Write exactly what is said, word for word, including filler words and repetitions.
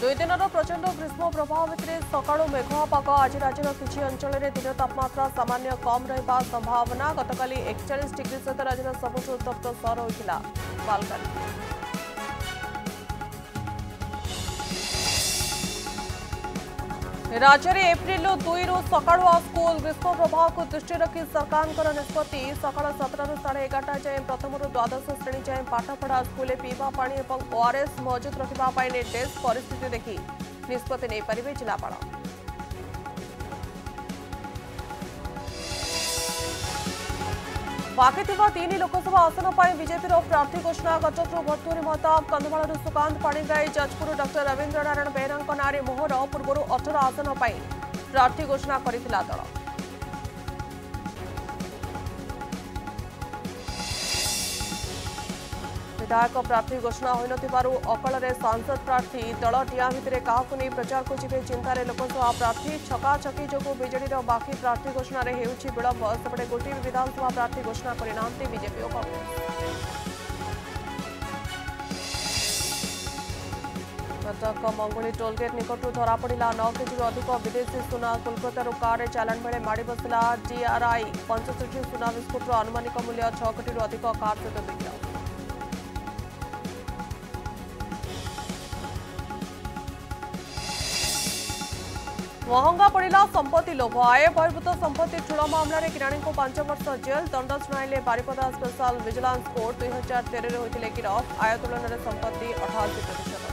दुई दिन प्रचंड ग्रीष्म प्रभाव भितर सकाळु मेघुआ पाग। आज राज्यर किछि अंचल में दिन तापमात्रा सामान्य कम रहिबा संभावना। गतकाली एकचालीस डिग्री सहित राज्यर सबुठ उत्तप्त सहर होइतिला बालकानी। राज्य में एप्रिल दुई रु सकाळुआ स्कूल। ग्रीष्म प्रभाव को दृष्टि रखी सरकार निष्पत्ति। सकाळ सतर रु साढ़े एगारटा जाए प्रथम द्वादश श्रेणी जाए पाठपढ़ा। स्कूल पीवा पानी और ओआरएस मौजूद रखा निर्देश। परिस्थिति देखि निष्पत्ति नहीं पारे जिलापाल। बाकी थिबा तीन लोकसभा आसन पर बीजेपी प्रार्थी घोषणा। कटकू भर्तुहरी महताब, कंधमाल सुकांत पाणिग्राही, जाजपुर डॉक्टर रवींद्र नारायण बेहेरा नारे मोहर। पूर्व अठर आसन पर प्रार्थी घोषणा करथिला दल। विधायक प्रार्थी घोषणा होई नथिबारु अकल रे सांसद प्रार्थी। दल टिया भितर काहाकु नहीं प्रचार को जिबे चिंतार लोकसभा प्रार्थी। छकाछकी जो बीजेडी बाकी प्रार्थी घोषण में होउछि विलंब। सेपटे गोटे विधानसभा प्रार्थी घोषणा करना बीजेपी और कांग्रेस। कटक मंगुली टोलगेट निकटू धरा पड़ा नौ केजी अधिक विदेशी सुना। कोलकाता कार चालाण बेले माड़ बसला डीआरआई। पंचसठी सुना बिस्कुटर आनुमानिक मूल्य छह कोटी अधिक कार सहित विक्रय। महंगा पड़ा संपत्ति लोभ। आय बहिर्भूत संपत्ति ठूल मामलें किराणी को पांच वर्ष जेल दंड शुणाइले बारिपदा स्पेशल विजिलेंस कोर्ट। दुई हजार तेरह होते गिरफ। आय तुलन में संपत्ति अठाशी प्रतिशत।